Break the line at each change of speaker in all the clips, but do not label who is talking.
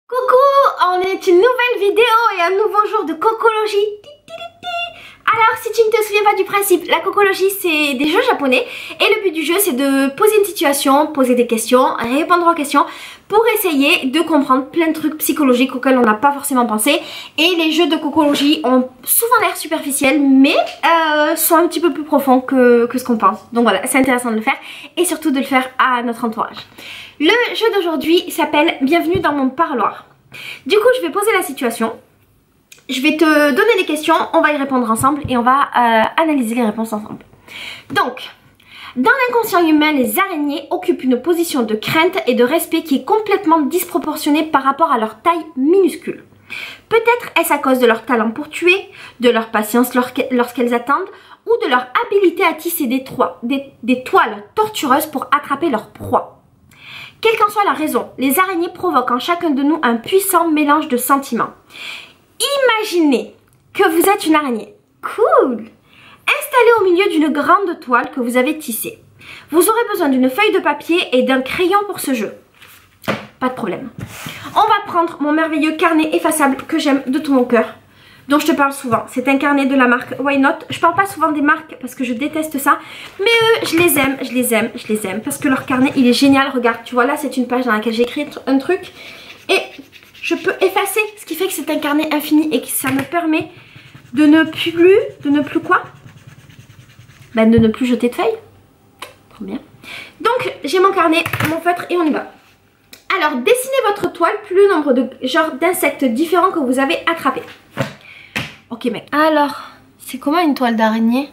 Coucou, on est une nouvelle vidéo et un nouveau jour de cocologie. Alors si tu ne te souviens pas du principe, la cocologie c'est des jeux japonais et le but du jeu c'est de poser une situation, poser des questions, répondre aux questions pour essayer de comprendre plein de trucs psychologiques auxquels on n'a pas forcément pensé. Et les jeux de cocologie ont souvent l'air superficiels mais sont un petit peu plus profonds que ce qu'on pense. Donc voilà, c'est intéressant de le faire et surtout de le faire à notre entourage. Le jeu d'aujourd'hui s'appelle Bienvenue dans mon parloir. Du coup je vais poser la situation. Je vais te donner des questions, on va y répondre ensemble et on va analyser les réponses ensemble. Donc, dans l'inconscient humain, les araignées occupent une position de crainte et de respect qui est complètement disproportionnée par rapport à leur taille minuscule. Peut-être est-ce à cause de leur talent pour tuer, de leur patience lorsqu'elles attendent ou de leur habilité à tisser des toiles tortureuses pour attraper leur proie. Quelle qu'en soit la raison, les araignées provoquent en chacun de nous un puissant mélange de sentiments. Imaginez que vous êtes une araignée. Cool! Installée au milieu d'une grande toile que vous avez tissée. Vous aurez besoin d'une feuille de papier et d'un crayon pour ce jeu. Pas de problème. On va prendre mon merveilleux carnet effaçable que j'aime de tout mon cœur, dont je te parle souvent. C'est un carnet de la marque Why Not. Je parle pas souvent des marques parce que je déteste ça, mais eux, je les aime parce que leur carnet, il est génial. Regarde, tu vois là, c'est une page dans laquelle j'ai écrit un truc et je peux effacer, ce qui fait que c'est un carnet infini et que ça me permet de ne plus quoi? Ben de ne plus jeter de feuilles. Trop bien. Donc j'ai mon carnet, mon feutre et on y va. Alors dessinez votre toile plus le nombre de genres d'insectes différents que vous avez attrapés. Ok mec. Alors, c'est comment une toile d'araignée?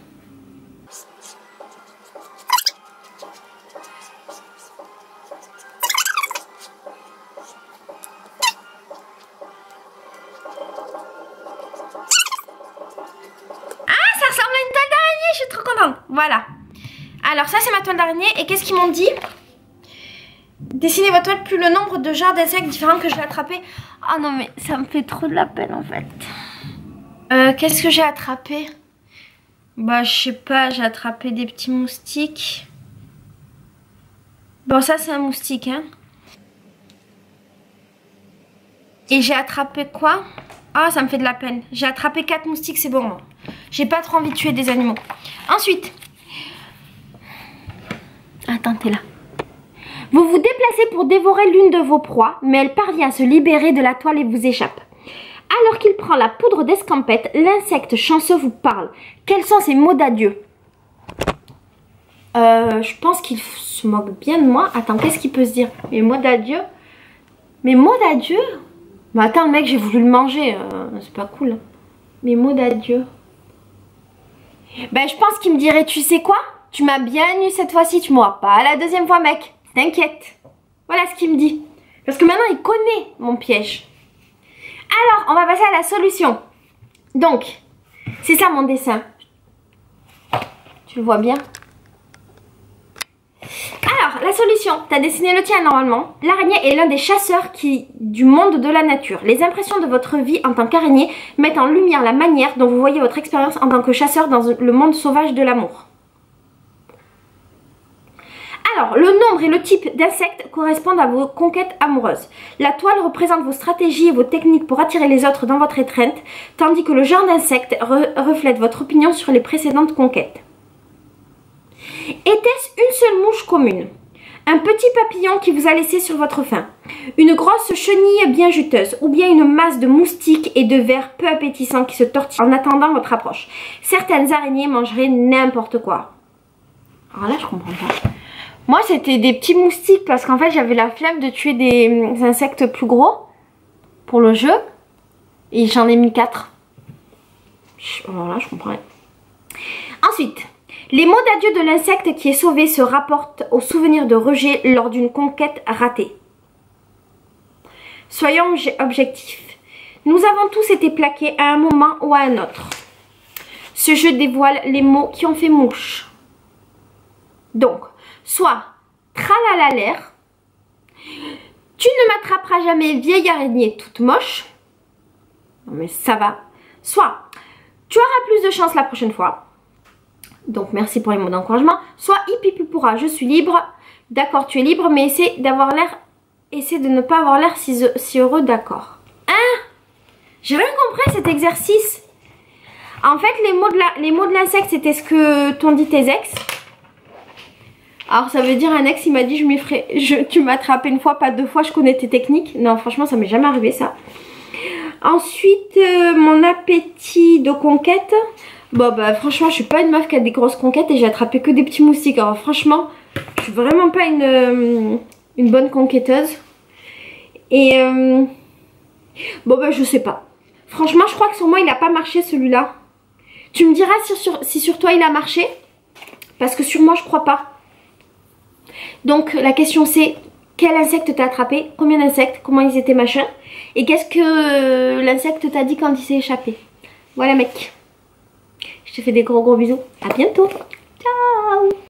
Je suis trop contente. Voilà. Alors ça c'est ma toile d'araignée. Et qu'est-ce qu'ils m'ont dit? Dessinez votre toile plus le nombre de genres d'insectes différents que je vais attraper. Oh non mais ça me fait trop de la peine en fait. Qu'est-ce que j'ai attrapé? Bah je sais pas, j'ai attrapé des petits moustiques. Bon ça c'est un moustique hein. Et j'ai attrapé quoi? Ah, ça me fait de la peine. J'ai attrapé 4 moustiques, c'est bon. J'ai pas trop envie de tuer des animaux. Ensuite. Attends, t'es là. Vous vous déplacez pour dévorer l'une de vos proies, mais elle parvient à se libérer de la toile et vous échappe. Alors qu'il prend la poudre d'escampette, l'insecte chanceux vous parle. Quels sont ses mots d'adieu? Je pense qu'il se moque bien de moi. Attends, qu'est-ce qu'il peut se dire? Mes mots d'adieu? Mes mots d'adieu? Mais attends mec, j'ai voulu le manger, c'est pas cool. Mes mots d'adieu. Ben je pense qu'il me dirait, tu sais quoi? Tu m'as bien eu cette fois-ci, tu m'auras pas la deuxième fois mec. T'inquiète. Voilà ce qu'il me dit. Parce que maintenant il connaît mon piège. Alors, on va passer à la solution. Donc, c'est ça mon dessin. Tu le vois bien? Alors, la solution, tu as dessiné le tien normalement. L'araignée est l'un des chasseurs du monde de la nature. Les impressions de votre vie en tant qu'araignée mettent en lumière la manière dont vous voyez votre expérience en tant que chasseur dans le monde sauvage de l'amour. Alors, le nombre et le type d'insectes correspondent à vos conquêtes amoureuses. La toile représente vos stratégies et vos techniques pour attirer les autres dans votre étreinte, tandis que le genre d'insecte reflète votre opinion sur les précédentes conquêtes. Était-ce une seule mouche commune? Un petit papillon qui vous a laissé sur votre faim? Une grosse chenille bien juteuse? Ou bien une masse de moustiques et de vers peu appétissants qui se tortillent en attendant votre approche? Certaines araignées mangeraient n'importe quoi. Alors là je comprends pas. Moi c'était des petits moustiques parce qu'en fait j'avais la flemme de tuer des insectes plus gros pour le jeu. Et j'en ai mis 4. Alors là je comprends rien. Ensuite. Les mots d'adieu de l'insecte qui est sauvé se rapportent au souvenir de rejet lors d'une conquête ratée. Soyons objectifs. Nous avons tous été plaqués à un moment ou à un autre. Ce jeu dévoile les mots qui ont fait mouche. Donc, soit tralalalère, tu ne m'attraperas jamais vieille araignée toute moche. Non mais ça va. Soit, tu auras plus de chance la prochaine fois. Donc merci pour les mots d'encouragement. Soit hippipipura, je suis libre. D'accord, tu es libre, mais essaie d'avoir l'air essaie de ne pas avoir l'air si heureux, d'accord. Hein? J'ai rien compris cet exercice. En fait, les mots de l'insecte, c'était ce que t'ont dit tes ex. Alors ça veut dire un ex, il m'a dit je m'y ferai. Tu m'as attrapé une fois, pas deux fois, je connais tes techniques. Non, franchement, ça m'est jamais arrivé ça. Ensuite, mon appétit de conquête. Bon bah franchement, je suis pas une meuf qui a des grosses conquêtes et j'ai attrapé que des petits moustiques. Alors franchement, je suis vraiment pas une bonne conquêteuse. Et bon bah je sais pas. Franchement, je crois que sur moi il a pas marché celui-là. Tu me diras si sur toi il a marché. Parce que sur moi je crois pas. Donc la question c'est quel insecte t'as attrapé, combien d'insectes, comment ils étaient machin, et qu'est-ce que l'insecte t'a dit quand il s'est échappé. Voilà mec. Je te fais des gros bisous. À bientôt.